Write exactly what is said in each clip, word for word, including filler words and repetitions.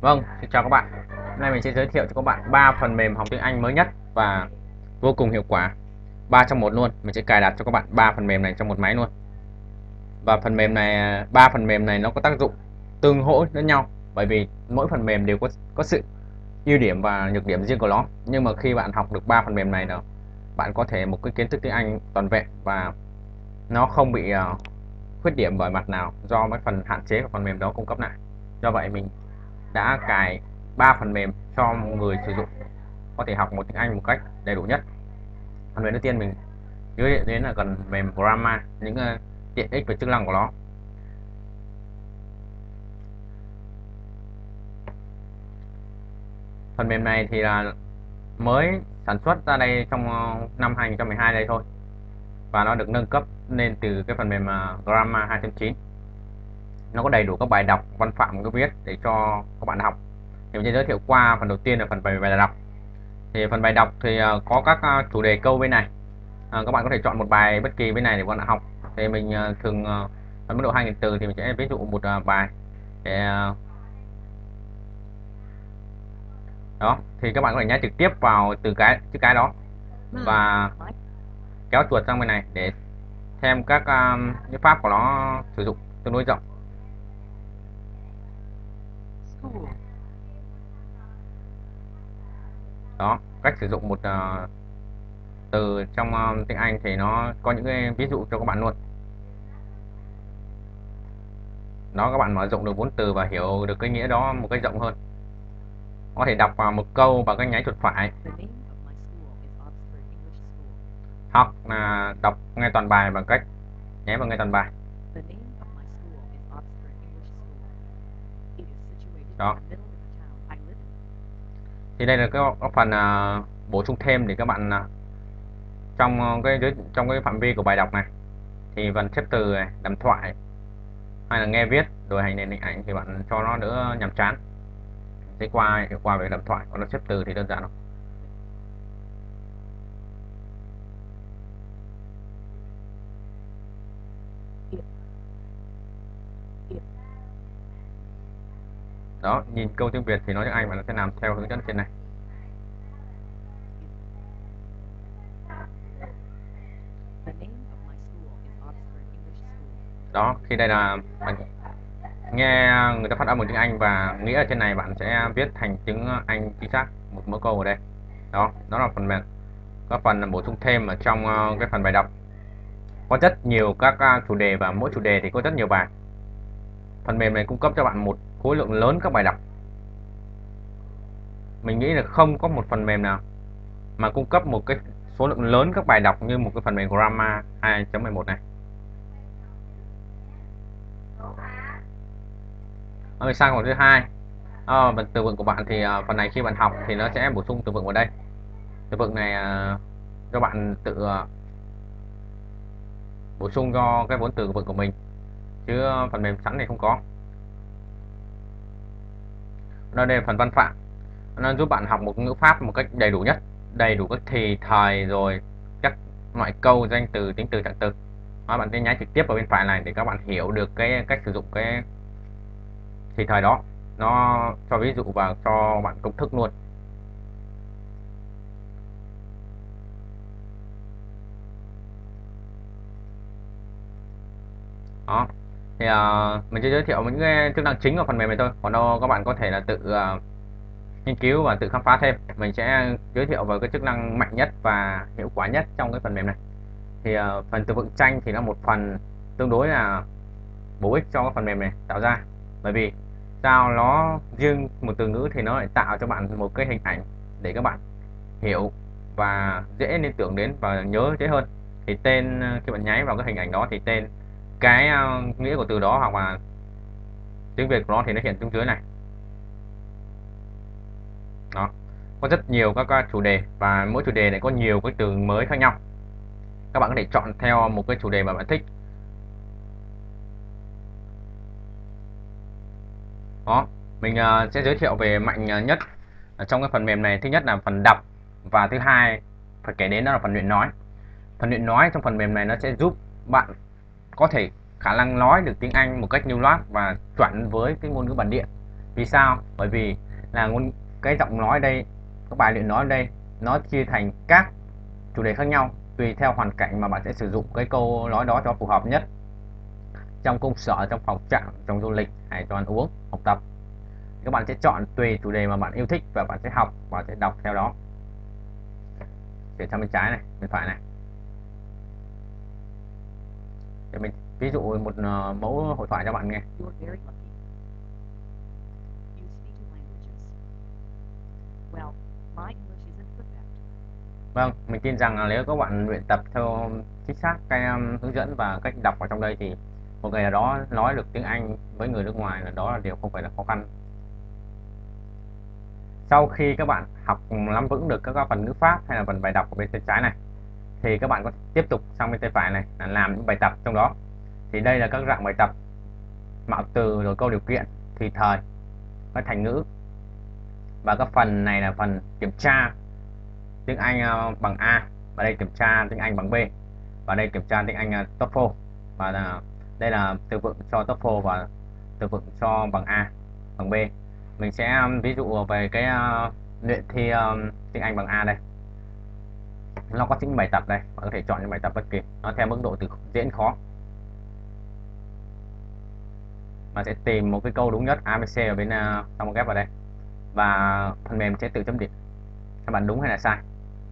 Vâng, xin chào các bạn. Hôm nay mình sẽ giới thiệu cho các bạn ba phần mềm học tiếng Anh mới nhất và vô cùng hiệu quả. Ba trong một luôn. Mình sẽ cài đặt cho các bạn ba phần mềm này trong một máy luôn. Và phần mềm này, ba phần mềm này nó có tác dụng tương hỗ lẫn nhau, bởi vì mỗi phần mềm đều có có sự ưu điểm và nhược điểm riêng của nó. Nhưng mà khi bạn học được ba phần mềm này, là bạn có thể một cái kiến thức tiếng Anh toàn vẹn và nó không bị uh, khuyết điểm bởi mặt nào do mấy phần hạn chế của phần mềm đó cung cấp lại. Do vậy mình đã cài ba phần mềm cho người sử dụng có thể học một tiếng Anh một cách đầy đủ nhất. Phần mềm đầu tiên mình giới thiệu đến là phần mềm Grammar, những uh, tiện ích và chức năng của nó. Phần mềm này thì là mới sản xuất ra đây trong uh, năm hai không một hai đây thôi, và nó được nâng cấp lên từ cái phần mềm uh, Grammar hai chấm chín. Nó có đầy đủ các bài đọc, văn phạm, các viết để cho các bạn học. Thì mình sẽ giới thiệu qua phần đầu tiên là phần bài bài đọc. Thì phần bài đọc thì uh, có các uh, chủ đề câu bên này. Uh, các bạn có thể chọn một bài bất kỳ bên này để các bạn học. Thì mình uh, thường uh, ở mức độ hai nghìn từ thì mình sẽ ví dụ một uh, bài để uh, đó thì các bạn có thể nhấn trực tiếp vào từ cái chữ cái đó và kéo chuột sang bên này để thêm các uh, cái pháp của nó sử dụng tương đối rộng. Đó, cách sử dụng một uh, từ trong uh, tiếng Anh thì nó có những cái ví dụ cho các bạn luôn. Đó, các bạn mở rộng được vốn từ và hiểu được cái nghĩa đó một cách rộng hơn. Có thể đọc vào một câu bằng cách nháy chuột phải, hoặc là đọc nghe toàn bài bằng cách nháy vào nghe toàn bài. Đó. Thì đây là cái, cái phần uh, bổ sung thêm để các bạn uh, trong cái trong cái phạm vi của bài đọc này thì phần xếp từ này, đàm thoại hay là nghe viết rồi hành nền hình ảnh thì bạn cho nó đỡ nhàm chán. Sẽ qua qua về đàm thoại, còn nó xếp từ thì đơn giản không. Đó, nhìn câu tiếng Việt thì nói tiếng Anh và nó sẽ làm theo hướng dẫn trên này. Đó, khi đây là bạn nghe người ta phát âm bằng tiếng Anh và nghĩa ở trên này bạn sẽ viết thành tiếng Anh chính xác một mỗi câu ở đây. Đó, đó là phần mềm. Các phần bổ sung thêm ở trong cái phần bài đọc. Có rất nhiều các chủ đề và mỗi chủ đề thì có rất nhiều bài. Phần mềm này cung cấp cho bạn một khối lượng lớn các bài đọc. Mình nghĩ là không có một phần mềm nào mà cung cấp một cái số lượng lớn các bài đọc như một cái phần mềm Grammar hai chấm mười một này. Rồi sang phần thứ hai, à, phần từ vựng của bạn thì uh, phần này khi bạn học thì nó sẽ bổ sung từ vựng vào đây. Từ vựng này uh, cho bạn tự uh, bổ sung cho cái vốn từ vựng của mình, chứ uh, phần mềm sẵn này không có. Đây là phần văn phạm, nó giúp bạn học một ngữ pháp một cách đầy đủ nhất, đầy đủ các thì thời rồi các loại câu, danh từ, tính từ, trạng từ. Đó, bạn sẽ nhấn trực tiếp vào bên phải này để các bạn hiểu được cái cách sử dụng cái thì thời đó, nó cho ví dụ và cho bạn công thức luôn. Đó thì uh, mình sẽ giới thiệu những cái chức năng chính của phần mềm này thôi, còn đâu các bạn có thể là tự uh, nghiên cứu và tự khám phá thêm. Mình sẽ giới thiệu vào cái chức năng mạnh nhất và hiệu quả nhất trong cái phần mềm này. Thì uh, phần từ vựng tranh thì nó một phần tương đối là bổ ích cho cái phần mềm này tạo ra, bởi vì sao nó riêng một từ ngữ thì nó lại tạo cho bạn một cái hình ảnh để các bạn hiểu và dễ liên tưởng đến và nhớ dễ hơn. Thì tên khi bạn nháy vào cái hình ảnh đó thì tên cái uh, nghĩa của từ đó hoặc là tiếng Việt của nó thì nó hiện xuống dưới này. Đó, có rất nhiều các chủ đề và mỗi chủ đề này có nhiều cái từ mới khác nhau. Các bạn có thể chọn theo một cái chủ đề mà bạn thích. Đó, mình uh, sẽ giới thiệu về mạnh nhất ở trong cái phần mềm này. Thứ nhất là phần đọc, và thứ hai phải kể đến đó là phần luyện nói. Phần luyện nói trong phần mềm này nó sẽ giúp bạn có thể khả năng nói được tiếng Anh một cách lưu loát và chuẩn với cái ngôn ngữ bản địa. Vì sao? Bởi vì là ngôn cái giọng nói đây, các bài luyện nói đây nó chia thành các chủ đề khác nhau, tùy theo hoàn cảnh mà bạn sẽ sử dụng cái câu nói đó cho phù hợp nhất trong công sở, trong phòng trọ, trong du lịch hay cho ăn uống, học tập. Các bạn sẽ chọn tùy chủ đề mà bạn yêu thích và bạn sẽ học và sẽ đọc theo đó. Chuyển sang bên trái này, bên phải này. Để mình ví dụ một uh, mẫu hội thoại cho bạn nghe. Vâng, mình tin rằng là nếu các bạn luyện tập theo chính xác cái um, hướng dẫn và cách đọc ở trong đây thì một ngày nào đó nói được tiếng Anh với người nước ngoài là đó là điều không phải là khó khăn. Sau khi các bạn học nắm vững được các phần ngữ pháp hay là phần bài đọc ở bên tay trái này thì các bạn có tiếp tục sang bên tay phải này là làm những bài tập trong đó. Thì đây là các dạng bài tập mạo từ, rồi câu điều kiện, thì thời, các thành ngữ. Và các phần này là phần kiểm tra tiếng Anh uh, bằng A, và đây kiểm tra tiếng Anh bằng B, và đây kiểm tra tiếng Anh uh, TOEFL, và uh, đây là từ vựng cho TOEFL và từ vựng cho bằng A, bằng B. Mình sẽ um, ví dụ về cái uh, luyện thi um, tiếng Anh bằng A đây. Nó có những bài tập đây, bạn có thể chọn những bài tập bất kỳ, nó theo mức độ từ dễ đến khó. Bạn sẽ tìm một cái câu đúng nhất a bê xê ở bên uh, trong ghép vào đây, và phần mềm sẽ tự chấm điểm các bạn đúng hay là sai.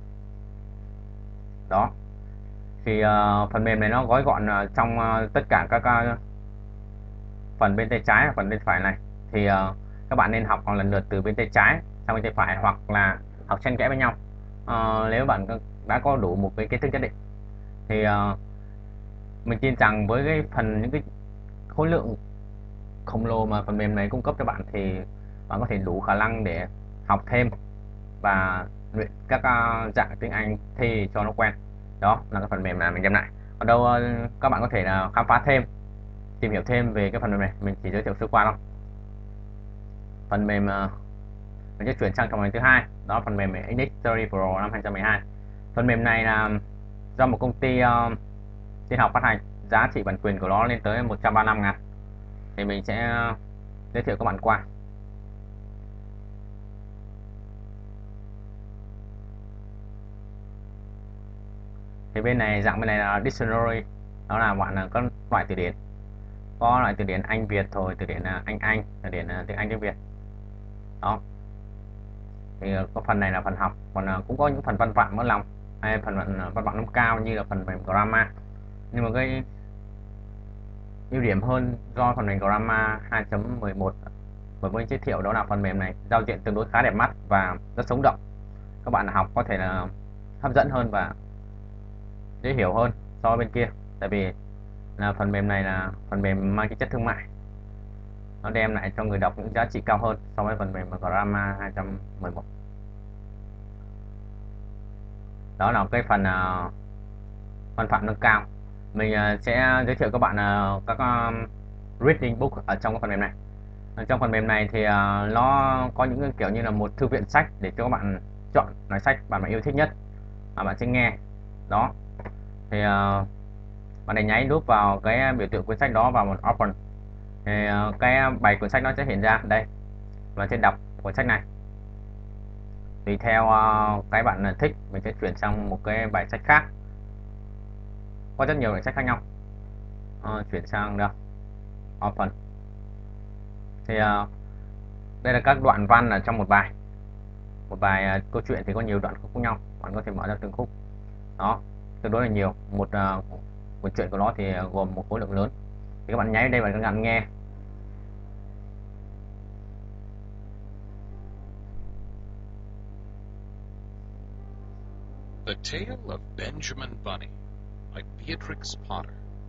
Đó, thì uh, phần mềm này nó gói gọn uh, trong uh, tất cả các uh, phần bên tay trái và phần bên phải này. Thì uh, các bạn nên học lần lượt từ bên tay trái sang bên tay phải, hoặc là học xen kẽ với nhau. Uh, nếu bạn đã có đủ một cái kiến thức nhất định thì uh, mình tin rằng với cái phần những cái khối lượng khổng lồ mà phần mềm này cung cấp cho bạn thì bạn có thể đủ khả năng để học thêm và luyện các uh, dạng tiếng Anh thi cho nó quen. Đó là cái phần mềm mà mình đem lại. Còn đâu uh, các bạn có thể là khám phá thêm, tìm hiểu thêm về cái phần mềm này, mình chỉ giới thiệu sơ qua thôi. Phần mềm uh, mình sẽ chuyển sang phần mềm thứ hai, đó là phần mềm Index Theory Pro năm hai không một hai. Phần mềm này là do một công ty uh, tin học phát hành, giá trị bản quyền của nó lên tới một trăm ba mươi lăm ngàn. Thì mình sẽ uh, giới thiệu các bạn qua. Thì bên này, dạng bên này là dictionary, đó là bạn là có loại từ điển, có loại từ điển Anh Việt thôi, từ điển Anh Anh, từ điển tiếng Anh tiếng Việt. Đó, thì có phần này là phần học, còn cũng có những phần văn phạm mất lòng hay phần văn phạm nâng cao như là phần mềm grammar. Nhưng mà cái ưu điểm hơn do phần mềm grammar hai chấm mười một vừa mới giới thiệu đó là phần mềm này giao diện tương đối khá đẹp mắt và rất sống động. Các bạn học có thể là hấp dẫn hơn và dễ hiểu hơn so với bên kia, tại vì là phần mềm này là phần mềm mang tính chất thương mại, nó đem lại cho người đọc những giá trị cao hơn so với phần mềm Grammar hai chấm mười một. Đó là cái phần uh, văn phạm nâng cao. Mình uh, sẽ giới thiệu các bạn uh, các um, reading book ở trong cái phần mềm này. Ở trong phần mềm này thì uh, nó có những kiểu như là một thư viện sách để cho các bạn chọn loại sách bạn mà yêu thích nhất mà bạn sẽ nghe. Đó, thì uh, bạn này nháy nút vào cái biểu tượng cuốn sách đó vào một open, thì uh, cái bài cuốn sách nó sẽ hiện ra đây, và sẽ đọc cuốn sách này. Tùy theo uh, cái bạn thích, mình sẽ chuyển sang một cái bài sách khác. Có rất nhiều loại sách khác nhau. Uh, chuyển sang đâu, open. Thì uh, đây là các đoạn văn ở trong một bài. Một bài uh, câu chuyện thì có nhiều đoạn khúc khác nhau, bạn có thể mở ra từng khúc. Đó, tương đối là nhiều. Một uh, cuốn truyện của nó thì gồm một khối lượng lớn. Thì các bạn nháy đây và các bạn nghe. The Tale of Benjamin Bunny by Beatrix Potter.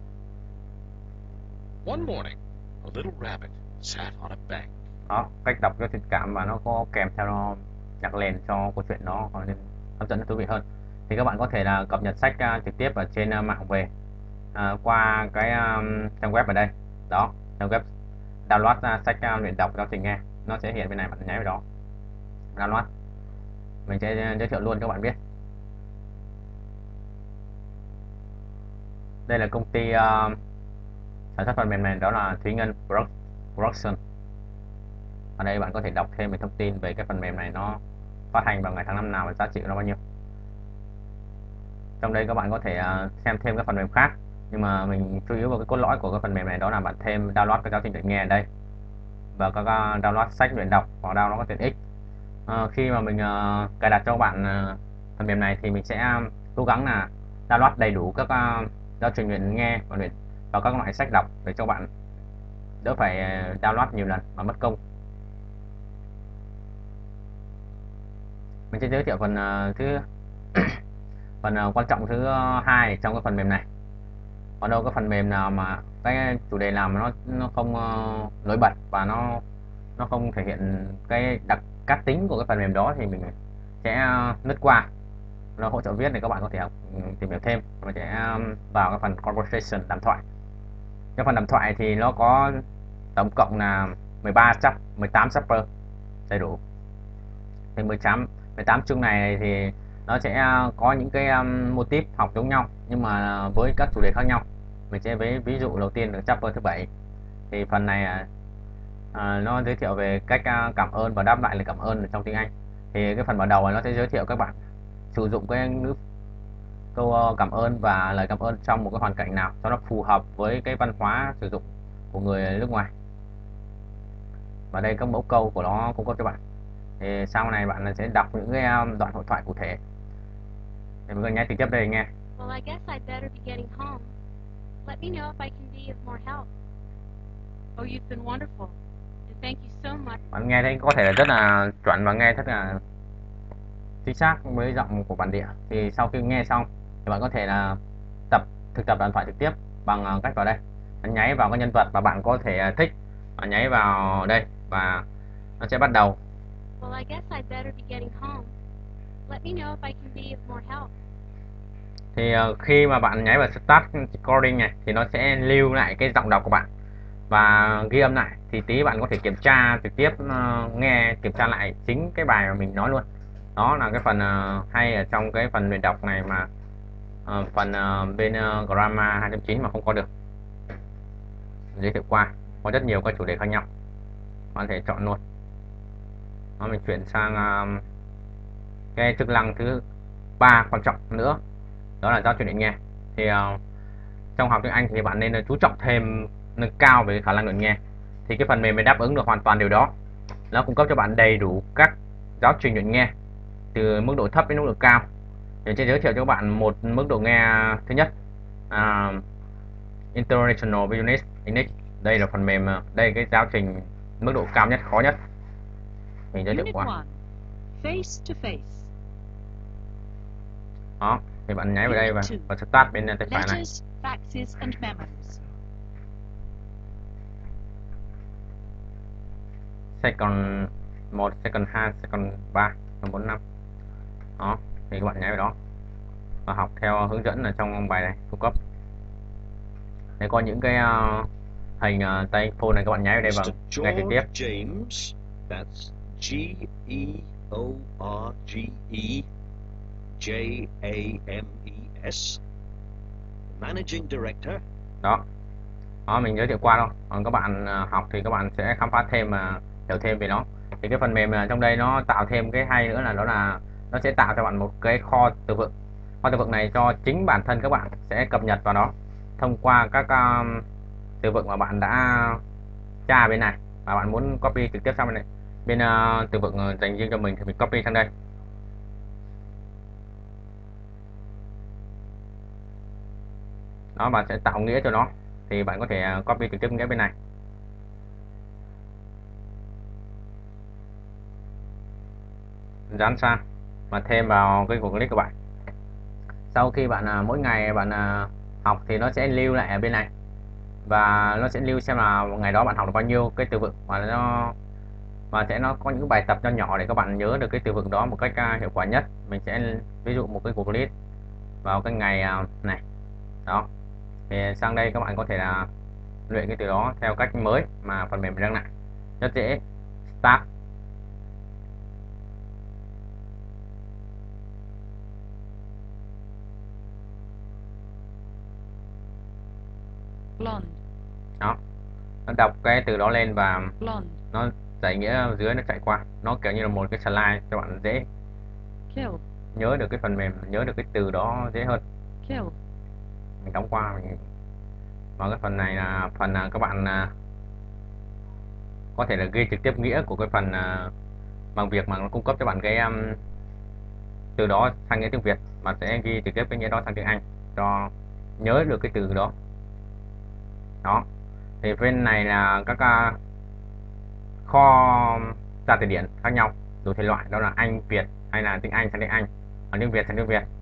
One morning, a little rabbit sat on a bank. Đó, cách đọc cho thiện cảm và nó có kèm theo nó nhạc nền cho câu chuyện nó có nên hấp dẫn thú vị hơn. Thì các bạn có thể là cập nhật sách uh, trực tiếp ở trên uh, mạng về uh, qua cái um, trang web ở đây. Đó, trang web download uh, sách uh, luyện đọc cho trình nghe, nó sẽ hiện bên này, bạn nháy vào đó download. Mình sẽ giới thiệu luôn cho các bạn biết. Đây là công ty uh, sản xuất phần mềm này, đó là Thúy Ngân Production. Ở đây bạn có thể đọc thêm về thông tin về cái phần mềm này, nó phát hành vào ngày tháng năm nào và giá trị của nó bao nhiêu. Trong đây các bạn có thể uh, xem thêm các phần mềm khác, nhưng mà mình chú ý vào cái cốt lõi của cái phần mềm này, đó là bạn thêm download các giáo trình luyện nghe ở đây, và các uh, download sách luyện đọc hoặc download các tiện ích. Uh, khi mà mình uh, cài đặt cho bạn uh, phần mềm này thì mình sẽ um, cố gắng là download đầy đủ các uh, giáo trình luyện nghe và luyện và các loại sách đọc để cho bạn đỡ phải uh, download nhiều lần và mất công. Mình sẽ giới thiệu phần uh, thứ phần uh, quan trọng thứ uh, hai trong cái phần mềm này. Ở đâu có phần mềm nào mà cái chủ đề nào mà nó nó không uh, nổi bật và nó nó không thể hiện cái đặc cá tính của cái phần mềm đó thì mình sẽ uh, lướt qua. Nó hỗ trợ viết thì các bạn có thể học tìm hiểu thêm. Mình sẽ um, vào cái phần conversation, đàm thoại. Cái phần đàm thoại thì nó có tổng cộng là mười ba chap mười tám chapter đầy đủ. Thì mười tám mười tám chương này thì nó sẽ có những cái um, mô típ học giống nhau nhưng mà với các chủ đề khác nhau. Mình sẽ với ví dụ đầu tiên là chapter thứ bảy. Thì phần này à, nó giới thiệu về cách uh, cảm ơn và đáp lại lời cảm ơn trong tiếng Anh. Thì cái phần mở đầu này nó sẽ giới thiệu các bạn sử dụng cái ngữ câu uh, cảm ơn và lời cảm ơn trong một cái hoàn cảnh nào cho nó phù hợp với cái văn hóa sử dụng của người nước ngoài. Và đây các mẫu câu của nó cung cấp cho bạn. Thì sau này bạn sẽ đọc những cái um, đoạn hội thoại cụ thể. Thì mình nghe trực tiếp đây nghe. Well, I guess I'd better be getting home. Let me know if I can be of more help. Oh, you've been wonderful. And thank you so much. Bạn nghe thấy có thể là rất là chuẩn và nghe rất là chính xác với giọng của bản địa. Thì sau khi nghe xong thì bạn có thể là tập thực tập đàm thoại trực tiếp bằng cách vào đây. Bạn nháy vào cái nhân vật mà bạn có thể thích. Bạn nháy vào đây và nó sẽ bắt đầu. Well, I guess I'd better be getting home. Let me know if I can be of more help. Thì uh, khi mà bạn nháy vào Start Recording này thì nó sẽ lưu lại cái giọng đọc của bạn và ghi âm lại. Thì tí bạn có thể kiểm tra trực tiếp, uh, nghe kiểm tra lại chính cái bài mà mình nói luôn. Đó là cái phần uh, hay ở trong cái phần luyện đọc này mà uh, phần uh, bên uh, Grammar hai chấm chín mà không có được. Giới thiệu qua có rất nhiều các chủ đề khác nhau, bạn có thể chọn luôn. Đó, mình chuyển sang uh, cái chức năng thứ ba quan trọng nữa, đó là giao truyền luyện nghe. Thì uh, trong học tiếng Anh thì bạn nên chú trọng thêm, nâng cao về khả năng luyện nghe. Thì cái phần mềm này đáp ứng được hoàn toàn điều đó. Nó cung cấp cho bạn đầy đủ các giáo trình luyện nghe từ mức độ thấp đến mức độ cao. Mình sẽ giới thiệu cho các bạn một mức độ nghe thứ nhất, uh, International Business English. Đây là phần mềm, đây là cái giáo trình mức độ cao nhất, khó nhất. Mình giới thiệu qua. Face to face. Đó, thì bạn nháy vào đây và, và start bên tay phải này. Letters, faxes and memos. Second một, second hai, second ba, second bốn, năm. Đó, thì các bạn nháy vào đó và học theo hướng dẫn ở trong bài này cung cấp. Để có những cái uh, hình uh, tay phone này các bạn nháy vào đây và nghe trực tiếp. James, that's G E O R G E J A M E S, Managing Director. Đó. Đó, mình giới thiệu qua đâu. Còn các bạn uh, học thì các bạn sẽ khám phá thêm và uh, hiểu thêm về nó. Thì cái phần mềm uh, trong đây nó tạo thêm cái hay nữa là đó là nó sẽ tạo cho bạn một cái kho từ vựng. Kho từ vựng này cho chính bản thân các bạn sẽ cập nhật vào đó thông qua các uh, từ vựng mà bạn đã tra bên này và bạn muốn copy trực tiếp sang bên này. Bên uh, từ vựng uh, dành riêng cho mình thì mình copy sang đây. Đó, bạn sẽ tạo nghĩa cho nó thì bạn có thể uh, copy trực tiếp nghĩa bên này. Dán sang và thêm vào cái Google Click của bạn. Sau khi bạn uh, mỗi ngày bạn uh, học thì nó sẽ lưu lại ở bên này và nó sẽ lưu xem là một ngày đó bạn học được bao nhiêu cái từ vựng và nó và sẽ nó có những bài tập nho nhỏ để các bạn nhớ được cái từ vựng đó một cách uh, hiệu quả nhất. Mình sẽ ví dụ một cái Google List vào cái ngày uh, này. Đó. Thì sang đây các bạn có thể là luyện cái từ đó theo cách mới mà phần mềm đang lại. Rất dễ. Start. Blonde. Đó. Nó đọc cái từ đó lên và Blonde. nó dãy nghĩa ở dưới nó chạy qua, nó kiểu như là một cái slide cho bạn dễ Kill. nhớ được cái phần mềm, nhớ được cái từ đó dễ hơn. Kill. Mình đóng qua mình. Và cái phần này là phần là các bạn à, có thể là ghi trực tiếp nghĩa của cái phần à, bằng việc mà nó cung cấp cho bạn cái um, từ đó sang nghĩa tiếng Việt, mà sẽ ghi trực tiếp cái nghĩa đó sang tiếng Anh cho nhớ được cái từ đó. Đó thì bên này là các uh, kho tra từ điển khác nhau đủ thể loại, đó là Anh Việt hay là tiếng Anh sang tiếng Anh, còn tiếng Việt sang tiếng Việt.